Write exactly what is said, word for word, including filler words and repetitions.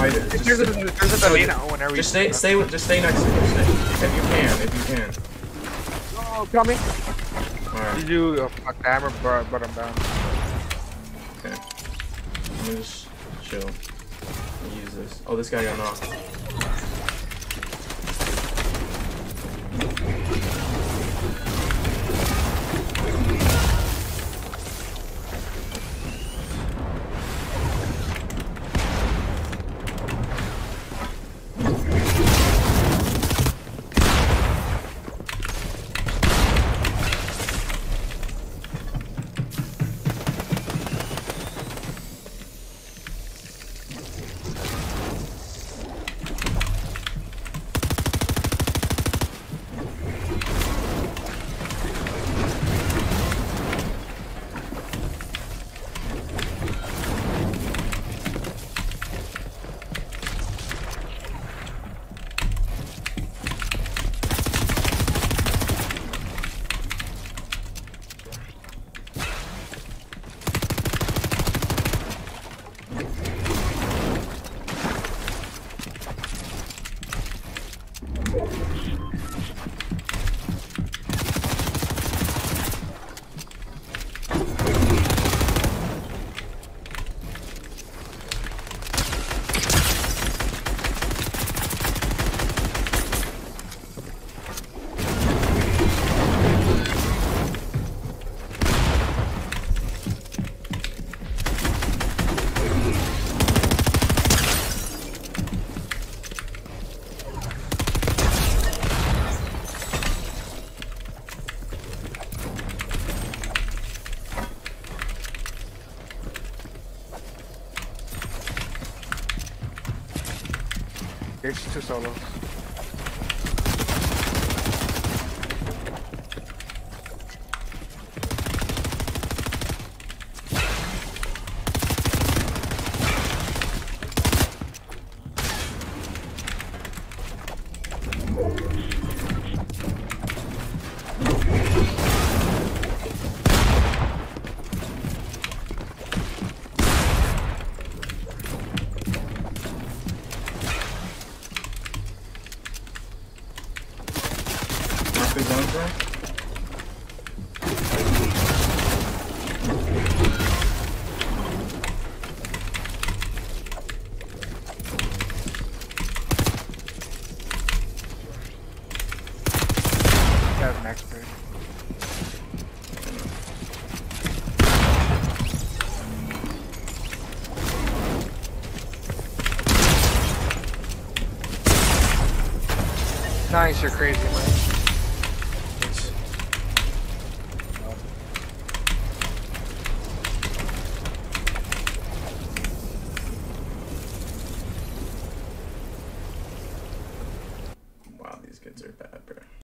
fight it. Just, There's a, there's a delay now whenever just you stay, stay, with, just stay next to me. Stay. If you can, if you can. Oh, coming. Alright. Did you uh, fuck the hammer, but, but I'm down. Okay. Let me just chill. Use this. Oh, this guy got knocked. There's two solos. His own bro? That's an expert. Nice, you're crazy, man. Wow, these kids are bad, bro.